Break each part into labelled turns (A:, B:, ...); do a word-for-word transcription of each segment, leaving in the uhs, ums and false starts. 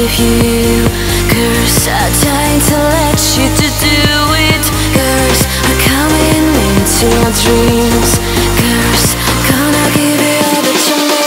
A: with you. Girls are dying to let you to do it. Girls are coming into your dreams. Girls gonna give you all that you need.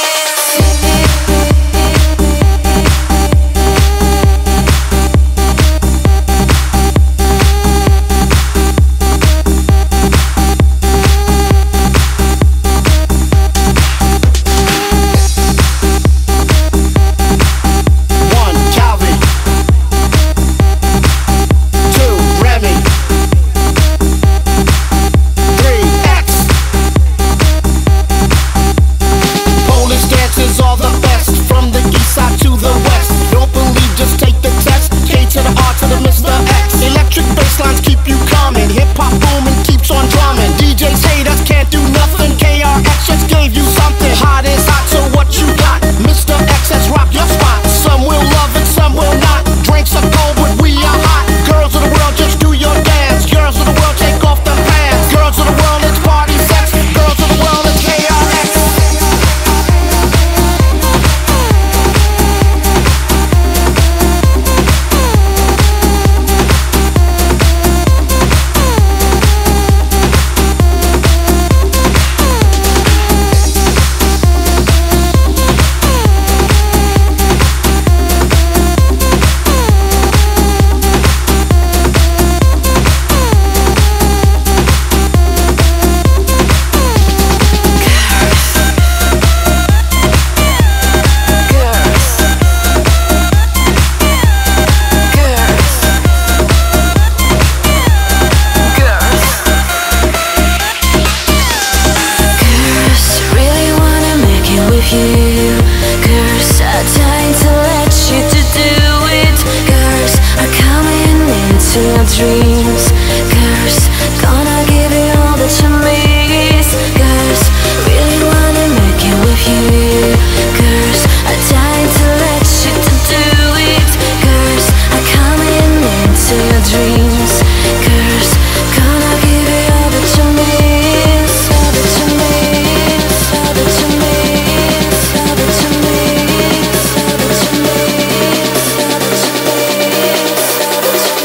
A: Girls are dying to let you to do it. Girls are coming into your dreams. Girls gonna give you all that you miss. Girls really wanna make it with you. Girls are dying to let you to do it. Girls are coming into your dreams. Girls gonna give you all that you miss. All that you miss. All that you miss. All that you miss. All that you miss. All that you miss. All that you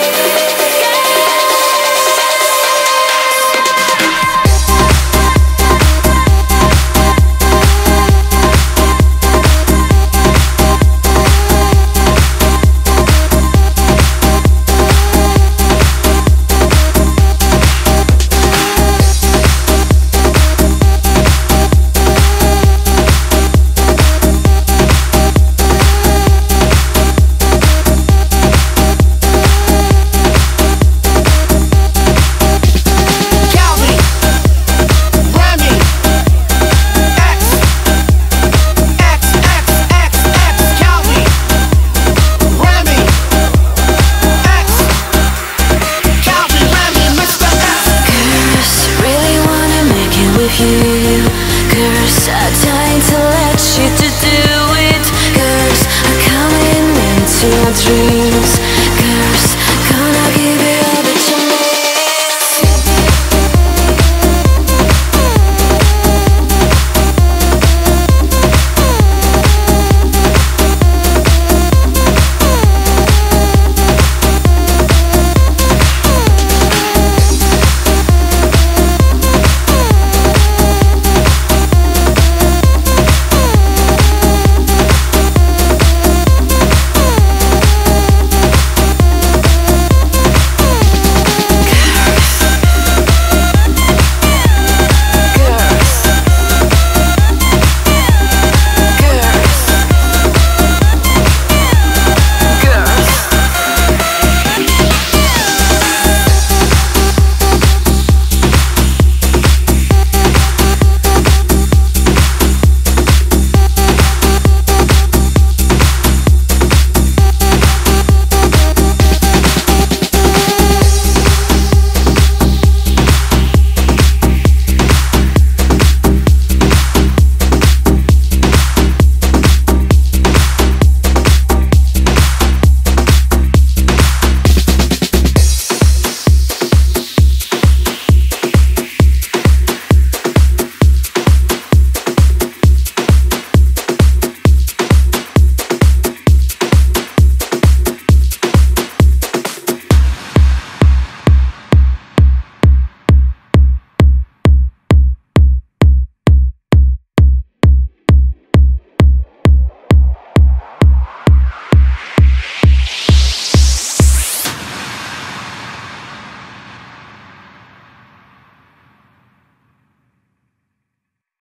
A: miss. Kalwi, Remi, X, X, X, X, X, Kalwi, Remi, X, Kalwi, Remi, Mister X. Girls really wanna make it with you. Girls are dying to let you to do it. Girls are coming into your dreams.